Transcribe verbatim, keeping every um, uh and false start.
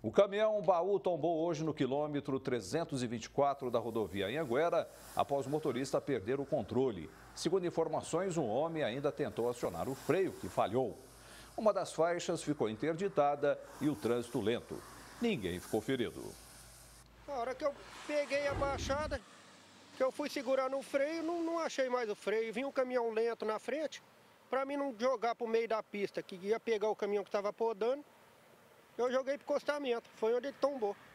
O caminhão baú tombou hoje no quilômetro trezentos e vinte e quatro da rodovia Anhanguera, após o motorista perder o controle. Segundo informações, um homem ainda tentou acionar o freio, que falhou. Uma das faixas ficou interditada e o trânsito lento. Ninguém ficou ferido. Na hora que eu peguei a baixada, que eu fui segurando o freio, não, não achei mais o freio. Vinha um caminhão lento na frente, para mim não jogar para o meio da pista, que ia pegar o caminhão que estava podando. Eu joguei para o acostamento, foi onde ele tombou.